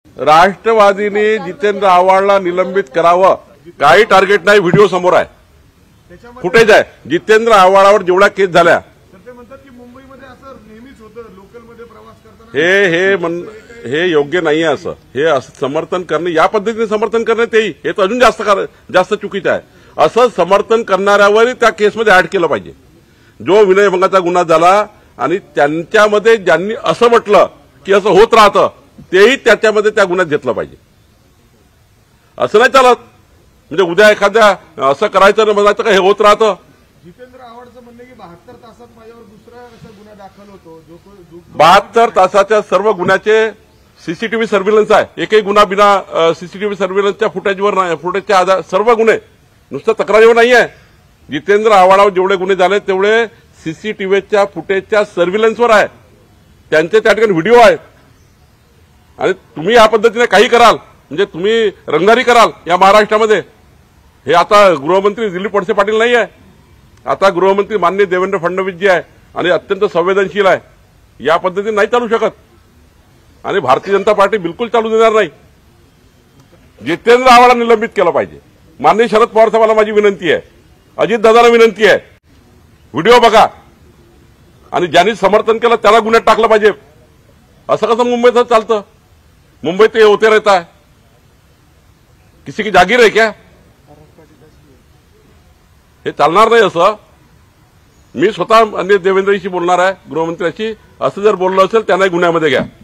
राष्ट्रवादीने जितेंद्र आव्हाडला निलंबित करावं, काही टार्गेट नाही. व्हिडिओ समोर आहे, फुटेज आहे. जितेंद्र आव्हाडावर जेवढ्या केस झाल्या, ते म्हणतात की मुंबईमध्ये असं नेहमीच होतं, लोकलमध्ये प्रवास करताना हे योग्य नाही आहे. असं समर्थन करणे, या पद्धतीने समर्थन करणे तेही हे तर अजून जास्त चुकीचं आहे. असं समर्थन करणाऱ्यावर त्या केसमध्ये ऍड केलं पाहिजे. जो विनयभंगाचा गुन्हा झाला आणि त्यांच्यामध्ये ज्यांनी असं म्हटलं की असं होत राहतं, तेही त्याच्यामध्ये त्या गुन्ह्यात घेतलं पाहिजे. असं नाही चालत. म्हणजे उद्या एखाद्या असं करायचं ना म्हणायचं का हे होत राहतं. जितेंद्र आव्हाडचं म्हणणं की 72 तासात माझ्यावर दुसरा असा गुन्हा दाखल होतो. 72 तासाच्या सर्व गुन्ह्याचे सीसीटीव्ही सर्व्हिलन्स आहे. एकही गुन्हा बिना सीसीटीव्ही सर्व्हिलन्सच्या फुटेजच्या आधार सर्व गुन्हे, नुसतं तक्रारीवर नाही आहे. जितेंद्र आव्हाडावर जेवढे गुन्हे झाले तेवढे सीसीटीव्हीच्या फुटेजच्या सर्व्हिलन्सवर आहे. त्यांचे त्या ठिकाणी व्हिडिओ आहेत. आणि तुम्ही या पद्धतीने काही कराल म्हणजे तुम्ही रंगारी कराल या महाराष्ट्रामध्ये. हे आता गृहमंत्री दिलीप वळसे पाटील नाही आहे, आता गृहमंत्री माननीय देवेंद्र फडणवीस जी आहे आणि अत्यंत संवेदनशील आहे. या पद्धतीने नाही चालू शकत आणि भारतीय जनता पार्टी बिलकुल चालू देणार नाही. जितेंद्र आव्हाडला निलंबित केलं पाहिजे. माननीय शरद पवार साहेबांना माझी विनंती आहे, अजितदादाला विनंती आहे, व्हिडिओ बघा आणि ज्यांनी समर्थन केलं त्याला गुन्ह्यात टाकलं पाहिजे. असं कसं मुंबईत चालतं? मुंबईत ते होते रहता है, किसी की जागीर आहे क्या? हे चालणार नाही. असं मी स्वतः अन्य देवेंद्रजी बोलणार आहे, गृहमंत्र्याशी. असं जर बोललं असेल त्यांनाही गुन्ह्यामध्ये घ्या.